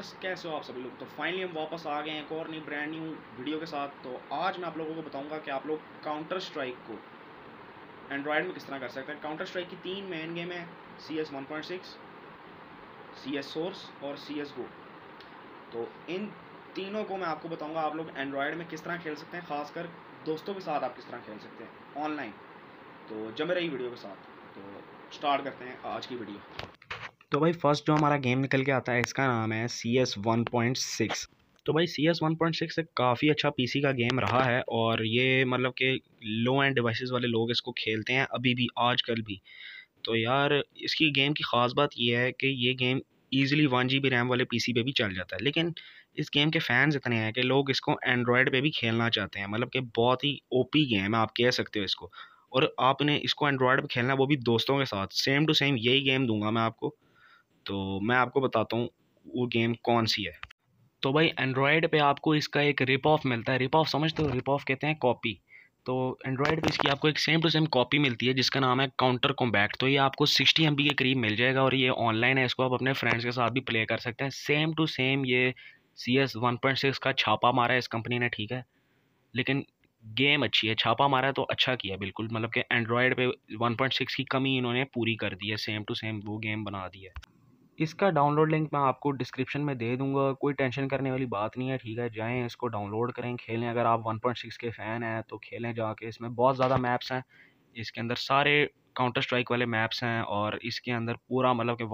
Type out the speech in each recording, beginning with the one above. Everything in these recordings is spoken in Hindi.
गेमर्स कैसे हो आप सभी लोग। तो फाइनली हम वापस आ गए हैं एक और नई ब्रांड न्यू वीडियो के साथ। तो आज मैं आप लोगों को बताऊंगा कि आप लोग काउंटर स्ट्राइक को एंड्रॉयड में किस तरह कर सकते हैं। काउंटर स्ट्राइक की 3 मेन गेम है, CS 1.6, CS सोर्स और CS गो। तो इन तीनों को मैं आपको बताऊंगा आप लोग एंड्रॉयड में किस तरह खेल सकते हैं, खासकर दोस्तों के साथ आप किस तरह खेल सकते हैं ऑनलाइन। तो जमे रही वीडियो के साथ। तो स्टार्ट करते हैं आज की वीडियो। तो भाई फर्स्ट जो हमारा गेम निकल के आता है इसका नाम है CS 1.6। तो भाई CS 1.6 एक काफ़ी अच्छा पीसी का गेम रहा है और ये मतलब कि लो एंड डिवाइसेस वाले लोग इसको खेलते हैं अभी भी, आजकल भी। तो यार इसकी गेम की ख़ास बात ये है कि ये गेम ईज़िली 1 GB रैम वाले पीसी पे भी चल जाता है। लेकिन इस गेम के फैंस इतने हैं कि लोग इसको एंड्रॉयड पे भी खेलना चाहते हैं। मतलब कि बहुत ही ओपी गेम है, आप कह सकते हो इसको। और आपने इसको एंड्रॉयड पे खेलना है, वो भी दोस्तों के साथ। सेम टू सेम यही गेम दूंगा मैं आपको। तो मैं आपको बताता हूँ वो गेम कौन सी है। तो भाई एंड्रॉयड पे आपको इसका एक रिप ऑफ मिलता है। रिप ऑफ समझते हो? रिप ऑफ कहते हैं कॉपी। तो एंड्रॉयड पे इसकी आपको एक सेम टू सेम कॉपी मिलती है जिसका नाम है काउंटर कॉम्बैट। तो ये आपको 60 MB के करीब मिल जाएगा और ये ऑनलाइन है। इसको आप अपने फ्रेंड्स के साथ भी प्ले कर सकते हैं। सेम टू सेम ये CS 1.6 का छापा मारा है इस कंपनी ने, ठीक है। लेकिन गेम अच्छी है, छापा मारा है तो अच्छा किया बिल्कुल। मतलब कि एंड्रॉयड पे 1.6 की कमी इन्होंने पूरी कर दी है, सेम टू सेम वो गेम बना दी है। इसका डाउनलोड लिंक मैं आपको डिस्क्रिप्शन में दे दूंगा, कोई टेंशन करने वाली बात नहीं है, ठीक है। जाएं इसको डाउनलोड करें, खेलें। अगर आप 1.6 के फ़ैन हैं तो खेलें जाके। इसमें बहुत ज़्यादा मैप्स हैं, इसके अंदर सारे काउंटर स्ट्राइक वाले मैप्स हैं। और इसके अंदर पूरा मतलब कि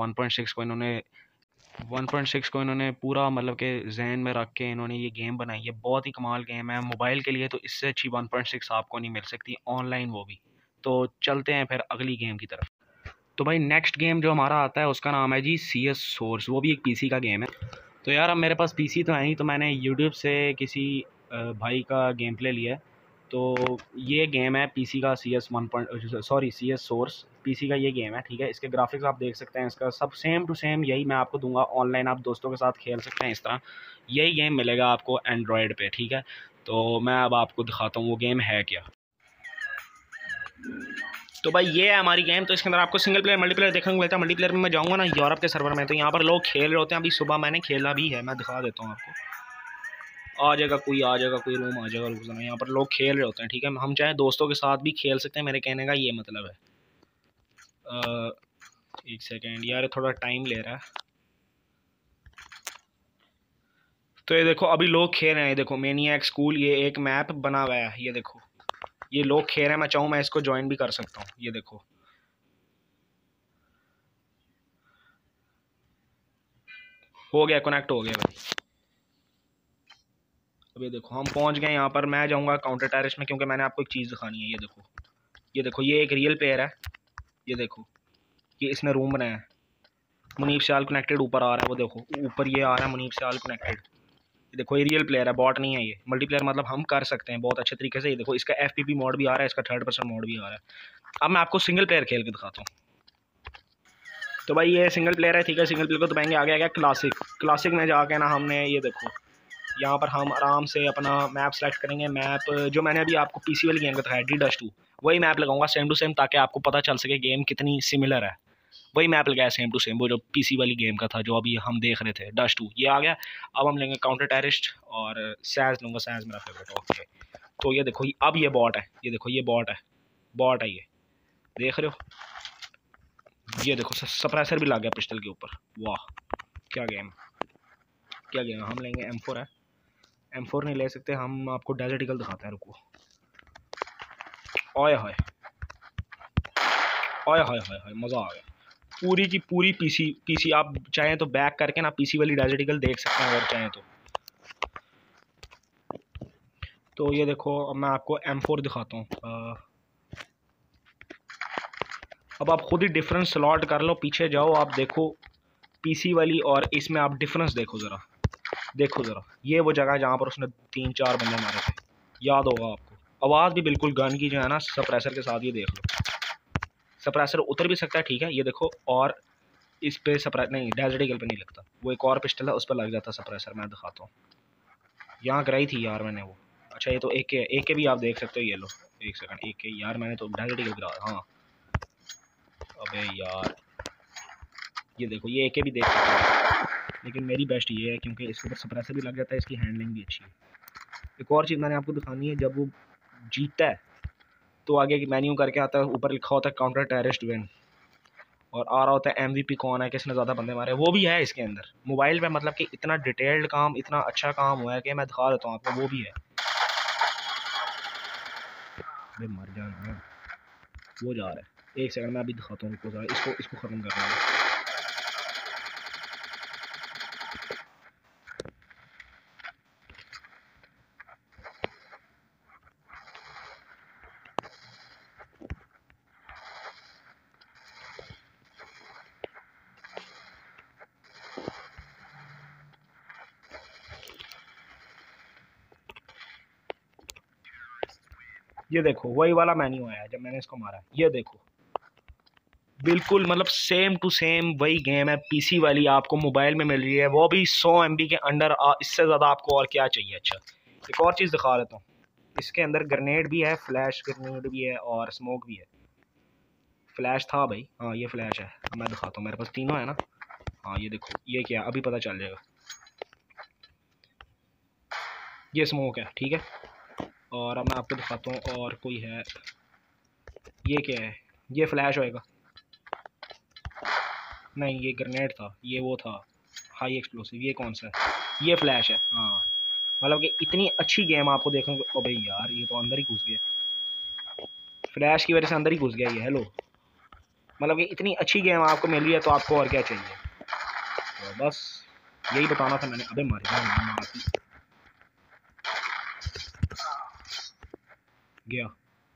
1.6 को इन्होंने पूरा मतलब कि जहन में रख के इन्होंने ये गेम बनाई है। बहुत ही कमाल गेम है मोबाइल के लिए। तो इससे अच्छी 1.6 आपको नहीं मिल सकती ऑनलाइन, वो भी। तो चलते हैं फिर अगली गेम की तरफ। तो भाई नेक्स्ट गेम जो हमारा आता है उसका नाम है जी CS सोर्स। वो भी एक पीसी का गेम है। तो यार अब मेरे पास पीसी तो है नहीं, तो मैंने यूट्यूब से किसी भाई का गेम प्ले लिया है। तो ये गेम है पीसी का CS सोर्स पीसी का ये गेम है, ठीक है। इसके ग्राफिक्स आप देख सकते हैं, इसका सब सेम टू सेम यही मैं आपको दूंगा ऑनलाइन। आप दोस्तों के साथ खेल सकते हैं इस तरह। यही गेम मिलेगा आपको एंड्रॉयड पे, ठीक है। तो मैं अब आपको दिखाता हूँ वो गेम है क्या। तो भाई ये है हमारी गेम। तो इसके अंदर आपको सिंगल प्लेयर मल्टीप्लेयर देखने को मिलता है। मल्टीप्लेयर में मैं जाऊँगा ना यूरोप के सर्वर में, तो यहाँ पर लोग खेल रहे होते हैं। अभी सुबह मैंने खेला भी है, मैं दिखा देता हूँ आपको। आ जाएगा कोई रूम आ जाएगा, रुक जाना। यहाँ पर लोग खेल रहे होते हैं, ठीक है। हम चाहे दोस्तों के साथ भी खेल सकते हैं, मेरे कहने का ये मतलब है। एक सेकेंड यार, थोड़ा टाइम ले रहा है। तो ये देखो अभी लोग खेल रहे हैं। ये देखो मेनियक स्कूल, ये एक मैप बना हुआ है। ये देखो ये लोग खेल रहे हैं। मैं चाहूँ मैं इसको ज्वाइन भी कर सकता हूँ। ये देखो हो गया, कनेक्ट हो गया भाई। अब ये देखो हम पहुंच गए यहाँ पर। मैं जाऊँगा काउंटर टेरेस में क्योंकि मैंने आपको एक चीज़ दिखानी है। ये देखो ये एक रियल प्लेयर है। ये देखो ये इसने रूम बनाया है। मुनीब सियाल कनेक्टेड ऊपर आ रहा है, वो देखो ऊपर ये आ रहा है मुनीब सियाल कनेक्टेड। ये देखो ये रियल प्लेयर है, बॉट नहीं है ये। मल्टीप्लेयर मतलब हम कर सकते हैं बहुत अच्छे तरीके से। ये देखो इसका FPP मोड भी आ रहा है, इसका 3rd पर्सन मोड भी आ रहा है। अब मैं आपको सिंगल प्लेयर खेल के दिखाता हूँ। तो भाई ये सिंगल प्लेयर है, ठीक है। सिंगल प्लेयर को दबाएंगे, आगे आ गया क्लासिक। क्लासिक में जाके ना हमने ये देखो यहाँ पर हम आराम से अपना मैप सेलेक्ट करेंगे। मैप जो मैंने अभी आपको पीसी वाली गेम का दिखाया D-2, वही मैप लगाऊंगा सेम टू सेम, ताकि आपको पता चल सके गेम कितनी सिमिलर है। वही मैप लगाया सेम टू सेम, वो जो पीसी वाली गेम का था जो अभी हम देख रहे थे, D-2 ये आ गया। अब हम लेंगे काउंटर टेररिस्ट और सैज लूँगा, सैज मेरा फेवरेट। ओके तो ये देखो अब ये बॉट है। ये देखो ये बॉट है ये देख रहे हो। ये देखो सप्रेसर भी लग गया पिस्टल के ऊपर। वाह क्या गेम हम लेंगे M4 है। M4 नहीं ले सकते हम, आपको डेजर्ट ईगल दिखाते हैं, रुको। ओए हाय मज़ा आ गया। पूरी की पूरी पीसी आप चाहें तो बैक करके ना पीसी वाली डेजर्ट ईगल देख सकते हैं अगर चाहें तो। तो ये देखो अब मैं आपको M4 दिखाता हूँ। अब आप खुद ही डिफरेंस स्लॉट कर लो, पीछे जाओ, आप देखो पीसी वाली और इसमें आप डिफरेंस देखो ज़रा। ये वो जगह है जहाँ पर उसने 3-4 बंदे मारे थे, याद होगा आपको। आवाज़ भी बिल्कुल गन की जो है ना सप्रेसर के साथ। ये देख लो सप्रेसर उतर भी सकता है, ठीक है। ये देखो और इस पे नहीं डेजर्ट ईगल पे नहीं लगता, वो एक और पिस्टल है उस पर लग जाता सप्रेसर। मैं दिखाता हूँ, यहाँ कराई थी यार मैंने वो। अच्छा ये तो AK भी आप देख सकते हो। ये लो एक सेकंड, AK यार मैंने तो डेजर्ट ईगल गिरा। हाँ अबे यार ये देखो ये AK भी देख सकते हो। लेकिन मेरी बेस्ट ये है क्योंकि इसके ऊपर सप्रेसर भी लग जाता है, इसकी हैंडलिंग भी अच्छी है। एक और चीज़ मैंने आपको दिखानी है, जब वो जीतता है तो आगे मेन्यू करके आता है, ऊपर लिखा होता है काउंटर टेररिस्ट विन, और आ रहा होता है MVP कौन है, किसने ज़्यादा बंदे मारे, वो भी है इसके अंदर। मोबाइल पे मतलब कि इतना डिटेल्ड काम, इतना अच्छा काम हुआ है कि मैं दिखा देता हूँ आपको, वो भी है। अबे मर जाना, वो जा रहा है, एक सेकंड में अभी दिखाता हूँ आपको, इसको ख़त्म कर रहा हूँ। ये देखो वही वाला मेन्यू आया जब मैंने इसको मारा, ये देखो बिल्कुल मतलब सेम टू सेम वही गेम है, पीसी वाली आपको मोबाइल में मिल रही है, वो भी 100 MB के अंडर। इससे ज़्यादा आपको और क्या चाहिए। अच्छा एक और चीज़ दिखा देता हूँ, इसके अंदर ग्रेनेड भी है, फ्लैश ग्रेनेड भी है और स्मोक भी है। फ्लैश था भाई, हाँ ये फ्लैश है, मैं दिखाता हूँ, मेरे पास तीनों है ना। हाँ ये देखो, ये क्या अभी पता चल जाएगा, ये स्मोक है, ठीक है। और अब मैं आपको दिखाता हूँ और कोई है, ये क्या है, ये फ्लैश होएगा, नहीं ये ग्रेनेड था, ये वो था हाई एक्सप्लोसिव, ये कौन सा है, ये फ्लैश है। हाँ मतलब कि इतनी अच्छी गेम आपको देखने को, अबे यार ये तो अंदर ही घुस गया, फ्लैश की वजह से अंदर ही घुस गया ये। हेलो, मतलब कि इतनी अच्छी गेम आपको मिल रही है तो आपको और क्या चाहिए। तो बस यही बताना था मैंने। अबे मर गया।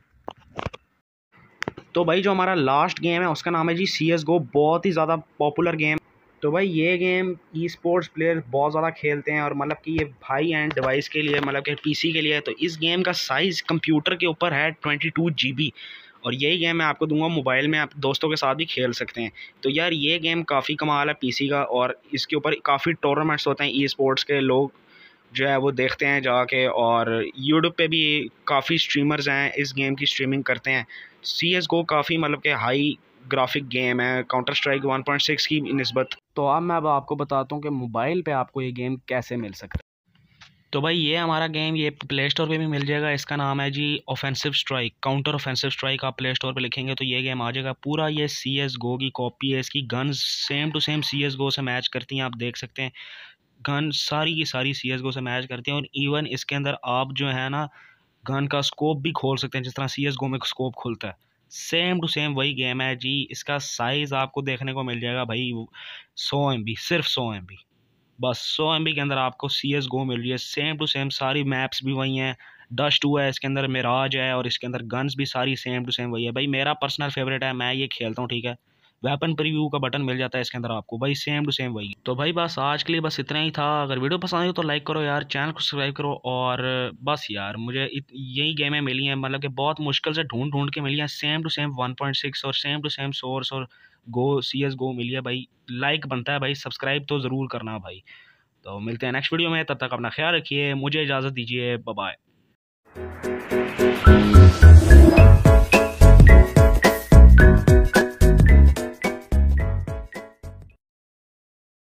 तो भाई जो हमारा लास्ट गेम है उसका नाम है जी CSGO, बहुत ही ज़्यादा पॉपुलर गेम। तो भाई ये गेम ई स्पोर्ट्स प्लेयर बहुत ज़्यादा खेलते हैं, और मतलब कि ये हाई एंड डिवाइस के लिए, मतलब कि PC के लिए है। तो इस गेम का साइज़ कंप्यूटर के ऊपर है 22 GB, और यही गेम मैं आपको दूंगा मोबाइल में, आप दोस्तों के साथ भी खेल सकते हैं। तो यार ये गेम काफ़ी कमाल है PC का, और इसके ऊपर काफ़ी टूर्नामेंट्स होते हैं, ई स्पोर्ट्स के लोग जो है वो देखते हैं जाके, और यूट्यूब पे भी काफ़ी स्ट्रीमर्स हैं इस गेम की स्ट्रीमिंग करते हैं। CSGO काफ़ी मतलब कि हाई ग्राफिक गेम है काउंटर स्ट्राइक 1.6 की निस्बत। तो अब मैं आपको बताता हूँ कि मोबाइल पे आपको ये गेम कैसे मिल सकता है। तो भाई ये हमारा गेम ये प्ले स्टोर पर भी मिल जाएगा, इसका नाम है जी offensive strike, counter offensive strike. आप प्ले स्टोर पर लिखेंगे तो ये गेम आ जाएगा। पूरा ये CSGO की कॉपी है, इसकी guns same to same CSGO से मैच करती हैं, आप देख सकते हैं। गन सारी की सारी CSGO से मैच करती हैं, और इवन इसके अंदर आप जो है ना गन का स्कोप भी खोल सकते हैं, जिस तरह CSGO में स्कोप खुलता है, सेम टू सेम वही गेम है जी। इसका साइज़ आपको देखने को मिल जाएगा भाई 100 MB, सिर्फ 100 MB, बस 100 MB के अंदर आपको CSGO मिल रही है, सेम टू सेम। सारी मैप्स भी वही हैं, डस्ट 2 है इसके अंदर, मिराज है, और इसके अंदर गन्स भी सारी सेम टू सेम वही है। भाई मेरा पर्सनल फेवरेट है, मैं ये खेलता हूँ, ठीक है। वेपन प्रीव्यू का बटन मिल जाता है इसके अंदर आपको, भाई सेम टू सेम वही। तो भाई बस आज के लिए बस इतना ही था। अगर वीडियो पसंद आई हो तो लाइक करो यार, चैनल को सब्सक्राइब करो, और बस यार मुझे यही गेमें मिली हैं, मतलब कि बहुत मुश्किल से ढूंढ ढूंढ के मिली हैं, सेम टू सेम 1.6 और सेम टू सेम सोर्स और CSGO मिली है भाई। लाइक बनता है भाई, सब्सक्राइब तो ज़रूर करना भाई। तो मिलते हैं नेक्स्ट वीडियो में, तब तक अपना ख्याल रखिए, मुझे इजाज़त दीजिए, बाय बाय।